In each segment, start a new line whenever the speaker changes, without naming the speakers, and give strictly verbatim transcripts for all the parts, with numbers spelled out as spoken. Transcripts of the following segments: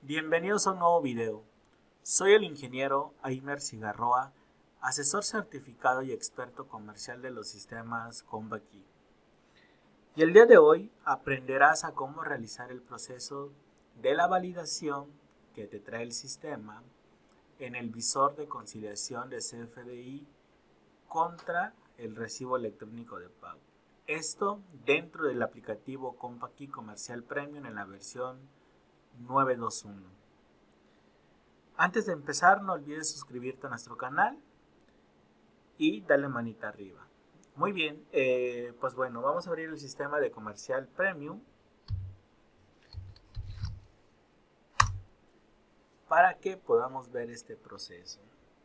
Bienvenidos a un nuevo video. Soy el ingeniero Aimer Cigarroa, asesor certificado y experto comercial de los sistemas CombaKey. Y el día de hoy aprenderás a cómo realizar el proceso de la validación que te trae el sistema en el visor de conciliación de C F D I contra el recibo electrónico de pago. Esto dentro del aplicativo CombaKey Comercial Premium en la versión nueve punto dos punto uno. Antes de empezar, no olvides suscribirte a nuestro canal y darle manita arriba. Muy bien, eh, pues bueno, vamos a abrir el sistema de Comercial Premium para que podamos ver este proceso.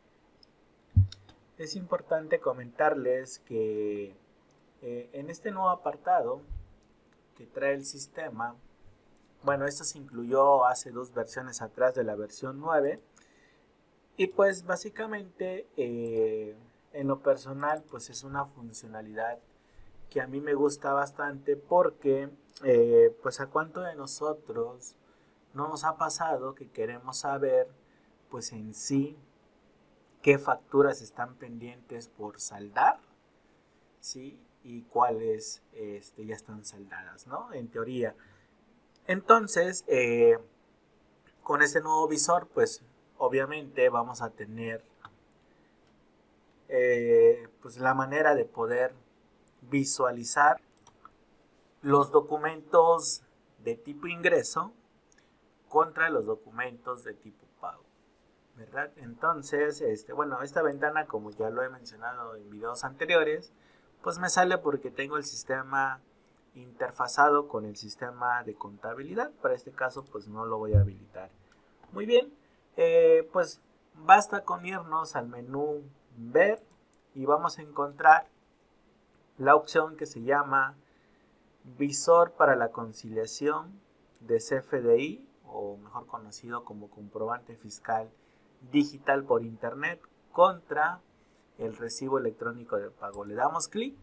Es importante comentarles que eh, en este nuevo apartado que trae el sistema, bueno, esto se incluyó hace dos versiones atrás de la versión nueve. Y pues básicamente eh, en lo personal pues es una funcionalidad que a mí me gusta bastante porque eh, pues a cuánto de nosotros no nos ha pasado que queremos saber pues en sí qué facturas están pendientes por saldar, ¿sí? Y cuáles este, ya están saldadas, ¿no? En teoría. Entonces, eh, con este nuevo visor, pues obviamente vamos a tener eh, pues la manera de poder visualizar los documentos de tipo ingreso contra los documentos de tipo pago, ¿verdad? Entonces, este, bueno, esta ventana, como ya lo he mencionado en videos anteriores, pues me sale porque tengo el sistema interfazado con el sistema de contabilidad. Para este caso pues no lo voy a habilitar. Muy bien, eh, pues basta con irnos al menú ver y vamos a encontrar la opción que se llama visor para la conciliación de C F D I, o mejor conocido como comprobante fiscal digital por internet contra el recibo electrónico de pago. Le damos clic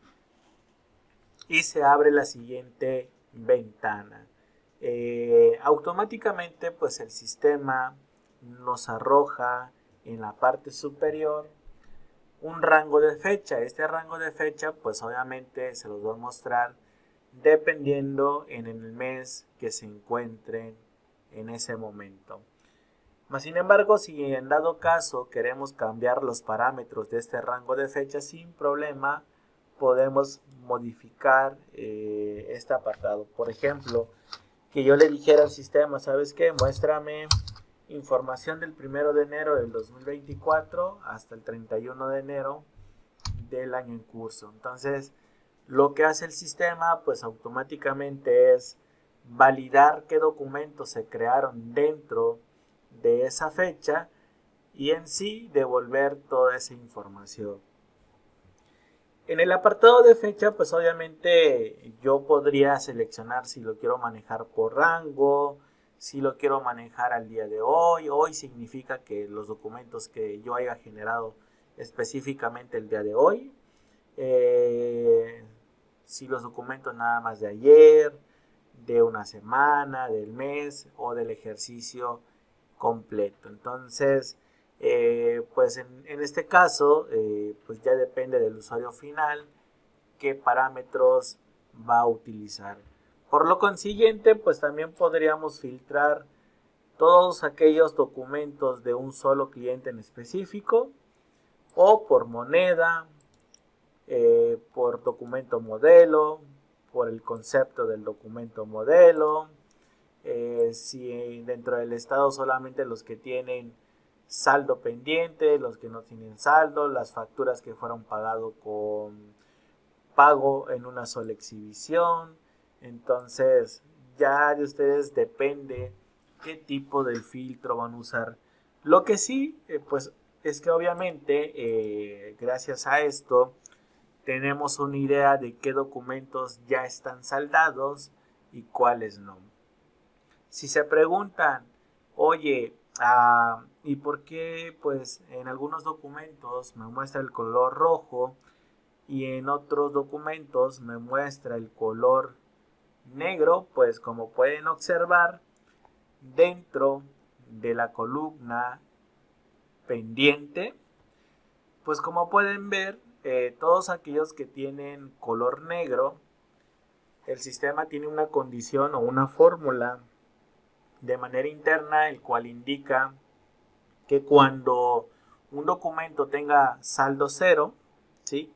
y se abre la siguiente ventana. Eh, automáticamente pues el sistema nos arroja en la parte superior un rango de fecha. Este rango de fecha pues obviamente se los voy a mostrar dependiendo en el mes que se encuentren en ese momento. Mas sin embargo, si en dado caso queremos cambiar los parámetros de este rango de fecha sin problema, podemos modificar eh, este apartado. Por ejemplo, que yo le dijera al sistema, ¿sabes qué? Muéstrame información del primero de enero del dos mil veinticuatro hasta el treinta y uno de enero del año en curso. Entonces, lo que hace el sistema, pues automáticamente es validar qué documentos se crearon dentro de esa fecha y en sí devolver toda esa información. En el apartado de fecha, pues obviamente yo podría seleccionar si lo quiero manejar por rango, si lo quiero manejar al día de hoy. Hoy significa que los documentos que yo haya generado específicamente el día de hoy. Eh, si los documentos nada más de ayer, de una semana, del mes o del ejercicio completo. Entonces, Eh, pues en, en este caso eh, pues ya depende del usuario final qué parámetros va a utilizar. Por lo consiguiente, pues también podríamos filtrar todos aquellos documentos de un solo cliente en específico, o por moneda, eh, por documento modelo, por el concepto del documento modelo, eh, si dentro del estado solamente los que tienen saldo pendiente, los que no tienen saldo, las facturas que fueron pagado con pago en una sola exhibición. Entonces ya de ustedes depende qué tipo de filtro van a usar. Lo que sí eh, pues es que obviamente eh, gracias a esto tenemos una idea de qué documentos ya están saldados y cuáles no. Si se preguntan, oye, Ah, ¿y por qué pues en algunos documentos me muestra el color rojo y en otros documentos me muestra el color negro? Pues como pueden observar, dentro de la columna pendiente, pues como pueden ver, eh, todos aquellos que tienen color negro, el sistema tiene una condición o una fórmula de manera interna, el cual indica que cuando un documento tenga saldo cero, ¿sí?,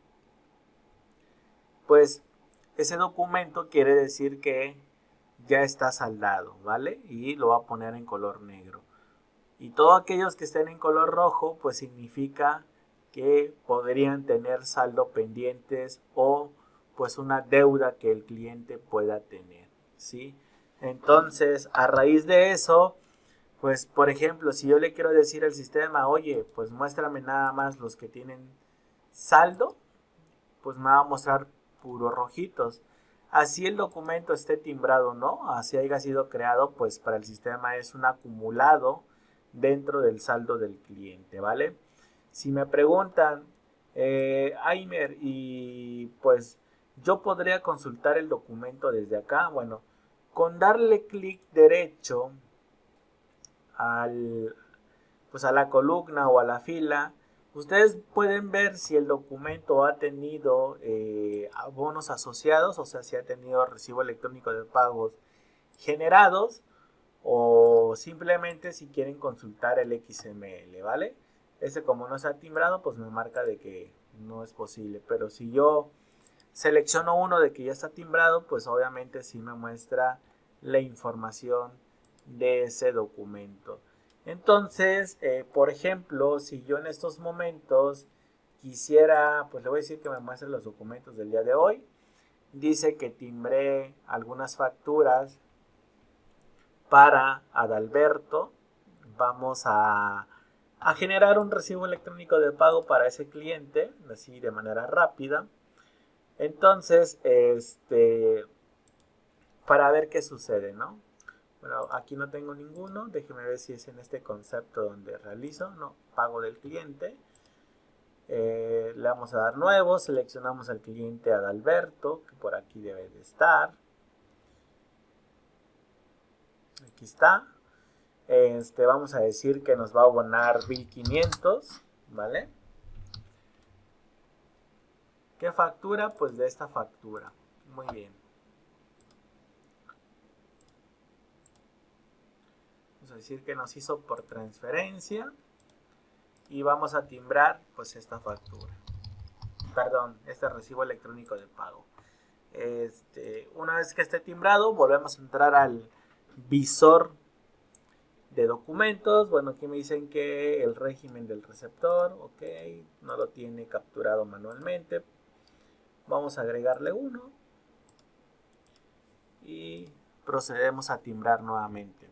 pues ese documento quiere decir que ya está saldado, ¿vale? Y lo va a poner en color negro. Y todos aquellos que estén en color rojo, pues significa que podrían tener saldo pendientes o pues una deuda que el cliente pueda tener, ¿sí? Entonces, a raíz de eso, pues por ejemplo, si yo le quiero decir al sistema, oye, pues muéstrame nada más los que tienen saldo, pues me va a mostrar puros rojitos. Así el documento esté timbrado, ¿no? Así haya sido creado, pues para el sistema es un acumulado dentro del saldo del cliente, ¿vale? Si me preguntan, eh, Aimer, y pues yo podría consultar el documento desde acá, bueno, con darle clic derecho al, pues a la columna o a la fila, ustedes pueden ver si el documento ha tenido eh, abonos asociados, o sea, si ha tenido recibo electrónico de pagos generados, o simplemente si quieren consultar el X M L, ¿vale? Ese, como no está timbrado, pues me marca de que no es posible, pero si yo selecciono uno de que ya está timbrado, pues obviamente sí me muestra la información de ese documento. Entonces, eh, por ejemplo, si yo en estos momentos quisiera, pues le voy a decir que me muestre los documentos del día de hoy. Dice que timbré algunas facturas para Adalberto. Vamos a, a generar un recibo electrónico de pago para ese cliente, así de manera rápida. Entonces, este, para ver qué sucede, ¿no? Bueno, aquí no tengo ninguno. Déjeme ver si es en este concepto donde realizo. No, pago del cliente. Eh, le vamos a dar nuevo. Seleccionamos al cliente Adalberto, que por aquí debe de estar. Aquí está. Este, vamos a decir que nos va a abonar mil quinientos, ¿vale? ¿Qué factura? Pues de esta factura. Muy bien. Vamos a decir que nos hizo por transferencia. Y vamos a timbrar pues esta factura. Perdón, este recibo electrónico de pago. Este, una vez que esté timbrado, volvemos a entrar al visor de documentos. Bueno, aquí me dicen que el régimen del receptor, ok, no lo tiene capturado manualmente. Vamos a agregarle uno y procedemos a timbrar nuevamente.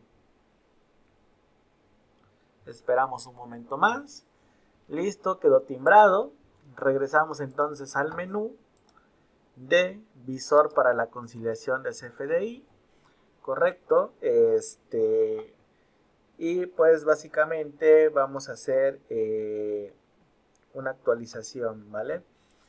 Esperamos un momento más. Listo, quedó timbrado. Regresamos entonces al menú de visor para la conciliación de C F D I. Correcto. Este, y pues básicamente vamos a hacer eh, una actualización, ¿vale?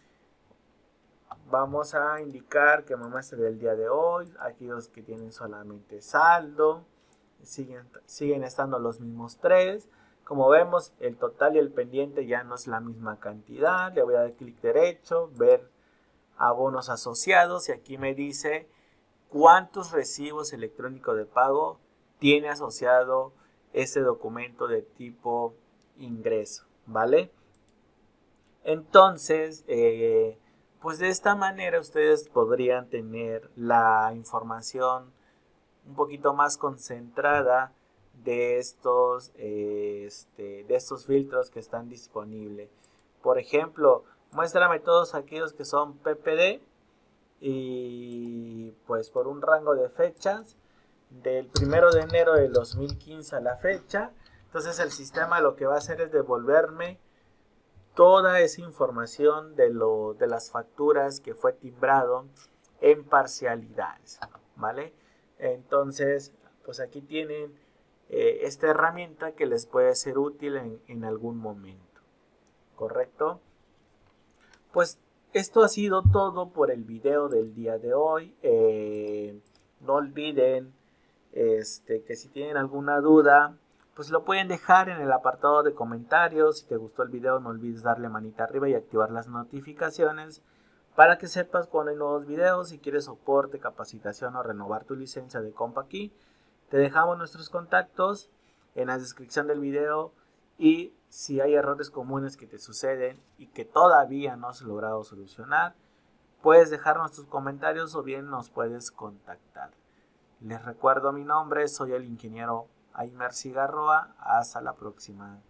Vamos a indicar que me muestre el día de hoy. Aquellos que tienen solamente saldo. Siguen, siguen estando los mismos tres. Como vemos, el total y el pendiente ya no es la misma cantidad. Le voy a dar clic derecho, ver abonos asociados, y aquí me dice cuántos recibos electrónicos de pago tiene asociado este documento de tipo ingreso, ¿vale? Entonces, eh, pues de esta manera ustedes podrían tener la información un poquito más concentrada de estos, eh, este, de estos filtros que están disponibles. Por ejemplo, muéstrame todos aquellos que son P P D y pues por un rango de fechas del primero de enero del dos mil quince a la fecha. Entonces el sistema lo que va a hacer es devolverme toda esa información de, lo, de las facturas que fue timbrado en parcialidades, ¿vale? Entonces, pues aquí tienen eh, esta herramienta que les puede ser útil en, en algún momento, ¿correcto? Pues esto ha sido todo por el video del día de hoy. Eh, no olviden Este, que si tienen alguna duda, pues lo pueden dejar en el apartado de comentarios. Si te gustó el video, no olvides darle manita arriba y activar las notificaciones para que sepas cuando hay nuevos videos. Si quieres soporte, capacitación o renovar tu licencia de CompaKey, te dejamos nuestros contactos en la descripción del video. Y si hay errores comunes que te suceden y que todavía no has logrado solucionar, puedes dejarnos tus comentarios o bien nos puedes contactar. Les recuerdo mi nombre, soy el ingeniero Aymer Cigarroa. Hasta la próxima.